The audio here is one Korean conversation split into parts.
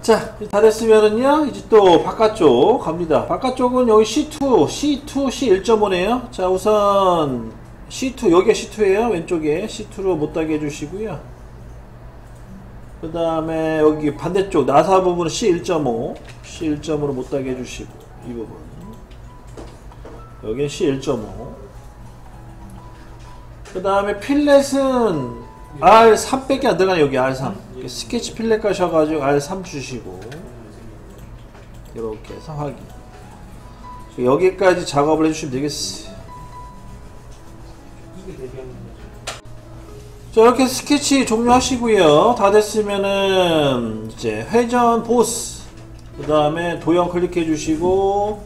자, 다 됐으면은요, 이제 또 바깥쪽 갑니다. 바깥쪽은 여기 C2, C1.5네요. 자, 우선 C2, 여기가 C2에요. 왼쪽에 C2로 못따게 해주시고요. 그 다음에 여기 반대쪽 나사 부분은 C1.5, C1.5로 못따게 해주시고, 이 부분. 여기는 C1.5. 그 다음에 필렛은 R3밖에 안 들어가네. 여기 R3 스케치 필렛 가셔가지고 R3 주시고 이렇게 해서 확인. 여기까지 작업을 해주시면 되겠어요. 자, 이렇게 스케치 종료하시고요. 다 됐으면은 이제 회전 보스, 그 다음에 도형 클릭해 주시고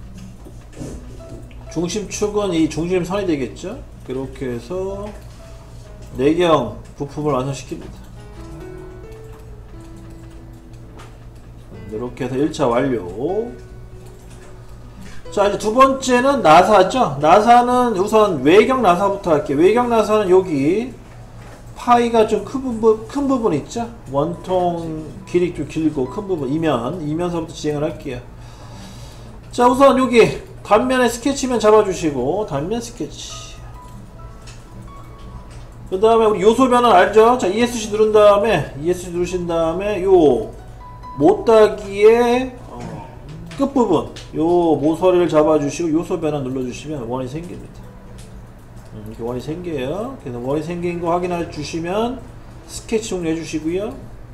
중심축은 이 중심선이 되겠죠. 이렇게 해서 내경 부품을 완성시킵니다. 이렇게 해서 1차 완료. 자, 이제 두 번째는 나사죠. 나사는 우선 외경 나사부터 할게요. 외경 나사는 여기 파이가 좀 큰 부분 있죠. 원통 길이 좀 길고 큰 부분, 이면서부터 진행을 할게요. 자, 우선 여기 단면에 스케치면 잡아주시고, 단면 스케치. 그 다음에 우리 요소 변환 알죠? 자, ESC 누른 다음에, ESC 누르신 다음에, 요, 못따기의 끝부분, 요 모서리를 잡아주시고, 요소 변환 눌러주시면 원이 생깁니다. 이렇게 원이 생겨요. 그래서 원이 생긴 거 확인해 주시면, 스케치 종료해 주시고요.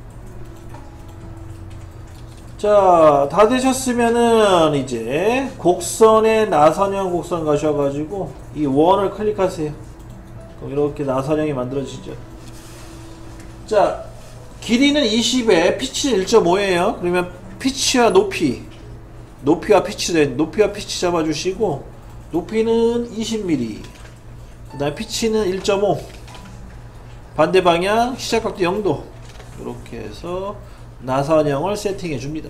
자, 다 되셨으면은, 이제, 곡선에 나선형 곡선 가셔가지고, 이 원을 클릭하세요. 이렇게 나선형이 만들어지죠. 자, 길이는 20에 피치는 1.5에요 그러면 피치와 높이와 피치 잡아주시고, 높이는 20mm, 그 다음에 피치는 1.5, 반대 방향 시작각도 0도. 이렇게 해서 나선형을 세팅해 줍니다.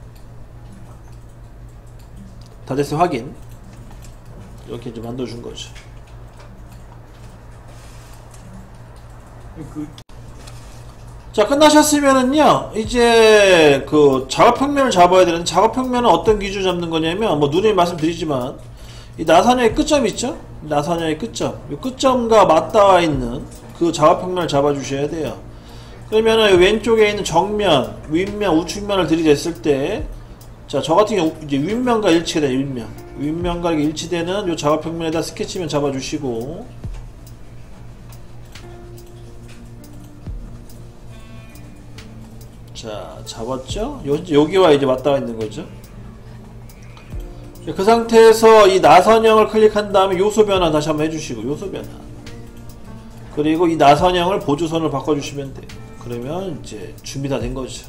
다 됐어요. 확인. 이렇게 이제 만들어 준 거죠. 자, 끝나셨으면은요, 이제 그 작업평면을 잡아야 되는데, 작업평면은 어떤 기준으로 잡는 거냐면, 뭐 누누이 말씀드리지만, 이 나선형의 끝점 있죠? 나선형의 끝점, 이 끝점과 맞닿아 있는 그 작업평면을 잡아주셔야 돼요. 그러면은 왼쪽에 있는 정면, 윗면, 우측면을 들이댔을 때, 자, 저 같은 경우 이제 윗면과 일치가 돼요. 윗면과 일치되는 이 작업평면에다 스케치면 잡아주시고, 자, 잡았죠? 여기와 이제 맞닿아 있는 거죠. 그 상태에서 이 나선형을 클릭한 다음에 요소 변환 다시 한번 해주시고, 요소 변환. 그리고 이 나선형을 보조선을 바꿔주시면 돼요. 그러면 이제 준비 다 된 거죠.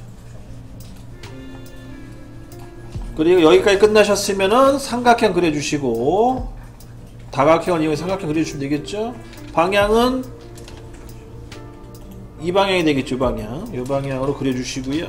그리고 여기까지 끝나셨으면은 삼각형 그려주시고, 다각형을 이용해서 삼각형 그려주시면 되겠죠? 방향은 이 방향이 되겠죠. 이 방향으로 그려주시고요.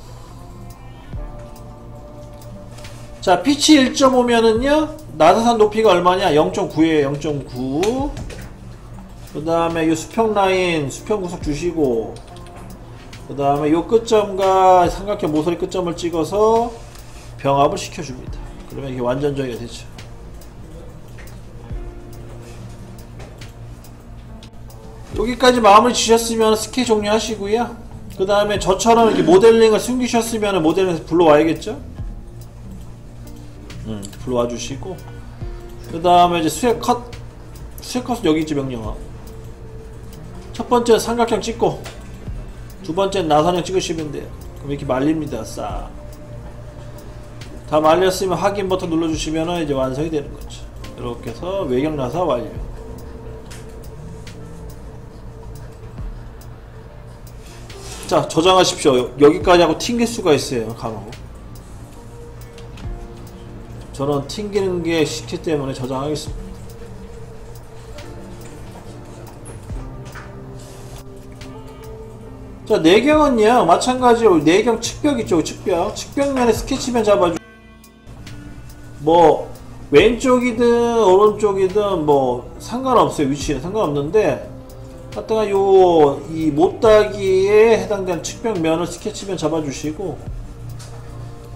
자, 피치 1.5면은요 나사선 높이가 얼마냐? 0.9에요 0.9. 그 다음에 이 수평 라인, 수평 구석 주시고, 그 다음에 이 끝점과 삼각형 모서리 끝점을 찍어서 병합을 시켜줍니다. 그러면 이게 완전 정의가 되죠. 여기까지 마무리 지셨으면 스케치 종료하시고요. 그 다음에 저처럼 이렇게 모델링을 숨기셨으면 모델링에서 불러와야겠죠? 불러와 주시고, 그 다음에 이제 수액컷은 여기 있지, 명령어. 첫 번째는 삼각형 찍고, 두 번째는 나선형 찍으시면 돼요. 그럼 이렇게 말립니다. 싹. 다 말렸으면 확인 버튼 눌러주시면 이제 완성이 되는 거죠. 이렇게 해서 외경 나사 완료. 자, 저장하십시오. 여기까지 하고 튕길 수가 있어요. 간혹. 저는 튕기는 게 싫기 때문에 저장하겠습니다. 자, 내경은요 마찬가지로 내경 측벽 있죠. 측벽면에 스케치면 잡아주, 뭐 왼쪽이든 오른쪽이든 뭐 상관없어요. 위치는 상관없는데, 하여튼 이 못따기에 해당되는 측벽면을 스케치면 잡아주시고,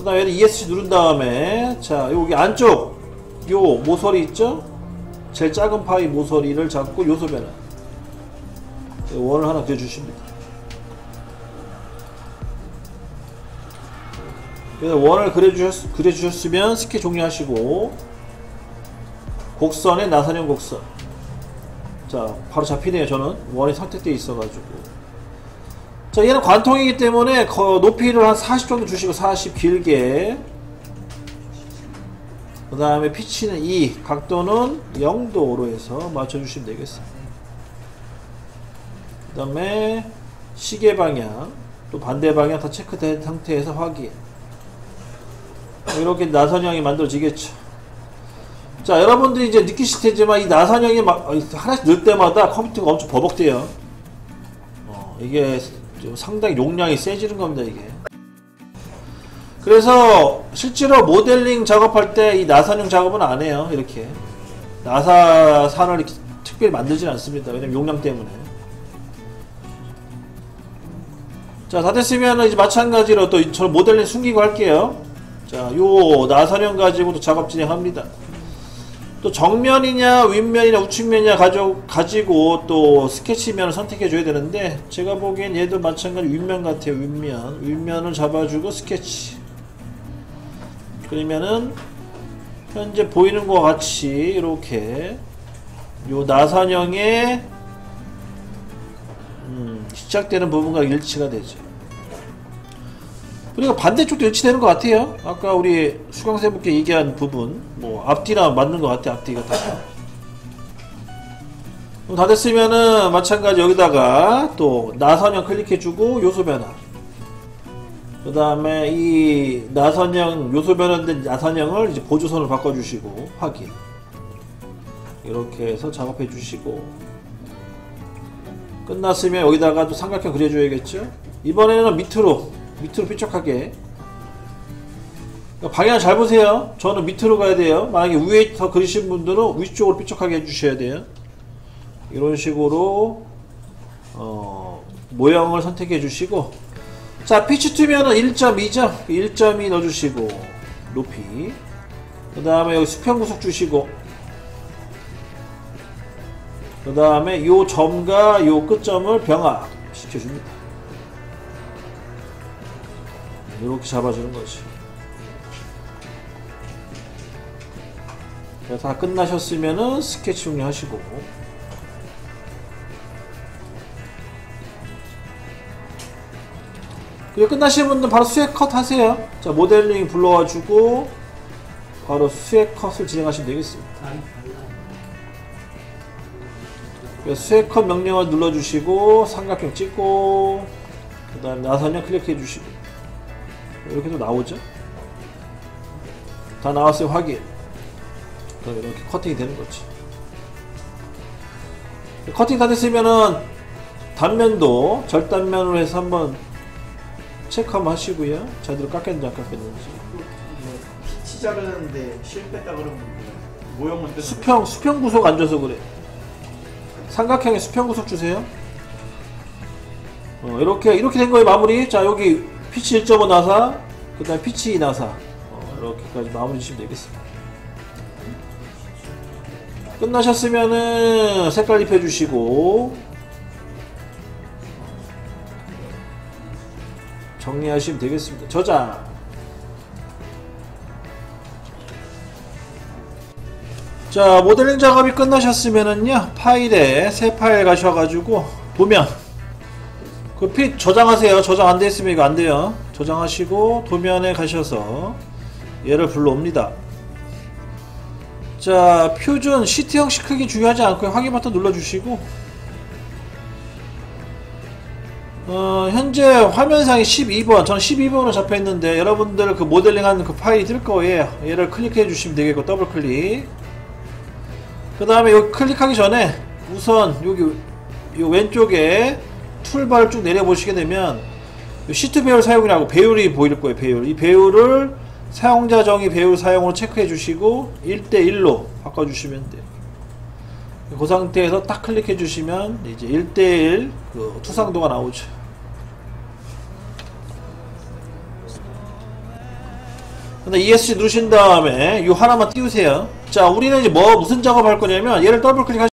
그 다음에 ESC 누른 다음에, 자, 여기 안쪽, 요 모서리 있죠? 제일 작은 파이 모서리를 잡고 요소 변환. 원을 하나 그려주십니다. 그래서 원을 그려주셨으면 스케치 종료하시고, 곡선에 나선형 곡선. 자, 바로 잡히네요. 저는 원이 선택되어 있어가지고. 자, 얘는 관통이기 때문에 높이를 한 40 정도 주시고, 40 길게. 그 다음에 피치는 2, 각도는 0도로 해서 맞춰주시면 되겠습니다. 그 다음에 시계 방향, 또 반대 방향 다 체크된 상태에서 확인. 이렇게 나선형이 만들어지겠죠. 자, 여러분들이 이제 느끼실 테지만 이 나선형이 막 하나씩 넣을 때마다 컴퓨터가 엄청 버벅대요. 이게 좀 상당히 용량이 세지는 겁니다, 이게. 그래서 실제로 모델링 작업할 때 이 나선형 작업은 안 해요. 이렇게 나사산을 이렇게 특별히 만들진 않습니다. 왜냐면 용량 때문에. 자, 다 됐으면 이제 마찬가지로 또 저는 모델링 숨기고 할게요. 자, 요 나선형 가지고도 작업 진행합니다. 또 정면이냐 윗면이냐 우측면이냐 가지고 또 스케치면을 선택해 줘야 되는데, 제가 보기엔 얘도 마찬가지 윗면 같아요. 윗면을 잡아주고 스케치. 그러면은 현재 보이는 것과 같이 이렇게 요 나선형의 시작되는 부분과 일치가 되죠. 그리고 반대쪽도 일치되는 것 같아요. 아까 우리 수강생분께 얘기한 부분, 뭐 앞뒤나 맞는 것 같아. 앞뒤가 다. 그럼 다 됐으면은 마찬가지 여기다가 또 나선형 클릭해주고 요소 변화. 그 다음에 이 나선형 요소 변환된 나선형을 이제 보조선을 바꿔주시고 확인. 이렇게 해서 작업해주시고 끝났으면 여기다가 또 삼각형 그려줘야겠죠. 이번에는 밑으로 삐쩍하게. 방향 잘 보세요. 저는 밑으로 가야 돼요. 만약에 위에 더 그리신 분들은 위쪽으로 삐쩍하게 해주셔야 돼요. 이런 식으로 모형을 선택해 주시고, 자, 피치 투면은 1.2죠 1.2 넣어주시고 높이. 그 다음에 여기 수평 구속 주시고, 그 다음에 요 점과 요 끝점을 병합 시켜줍니다. 이렇게 잡아주는 거지. 다 끝나셨으면은 스케치 종료하시고, 그리고 끝나신 분들은 바로 수액 컷 하세요. 자, 모델링 불러와주고 바로 수액 컷을 진행하시면 되겠습니다. 수액 컷 명령을 눌러주시고 삼각형 찍고, 그 다음에 나선형 클릭해주시고, 이렇게 또 나오죠. 다 나왔어요. 확인. 그럼 이렇게 커팅이 되는 거지. 커팅 다 됐으면은 단면도 절단면으로 해서 한번 체크 한번 하시고요. 제대로 깎였는지 안 깎였는지. 피치 자르는데 실패했다 그러면 모형은 뜨는 수평 구속 안 줘서 그래. 삼각형에 수평 구속 주세요. 이렇게 된 거에 마무리. 자, 여기 피치 1.5 나사, 그 다음에 피치 2 나사. 이렇게까지 마무리 주시면 되겠습니다. 끝나셨으면은 색깔 입혀주시고 정리하시면 되겠습니다. 저장. 자, 모델링 작업이 끝나셨으면은요, 파일에 새 파일 가셔가지고 도면 그 핏 저장하세요. 저장 안 돼 있으면 이거 안 돼요. 저장하시고 도면에 가셔서 얘를 불러옵니다. 자, 표준 시트 형식 크기 중요하지 않고요. 확인 버튼 눌러주시고, 현재 화면상에 12번, 저는 12번으로 잡혀있는데 여러분들 그 모델링하는 그 파일이 뜰 거예요. 얘를 클릭해 주시면 되겠고, 더블 클릭. 그 다음에 여기 클릭하기 전에 우선 여기 요 왼쪽에 툴바를 쭉 내려보시게 되면 시트 배열 사용이라고 배율이 보일 거예요. 배율. 이 배율을 사용자 정의 배율 사용으로 체크해 주시고 1대1로 바꿔주시면 돼요. 그 상태에서 딱 클릭해 주시면 이제 1대1 그 투상도가 나오죠. 근데 ESC 누르신 다음에 이 하나만 띄우세요. 자, 우리는 이제 무슨 작업 할 거냐면 얘를 더블 클릭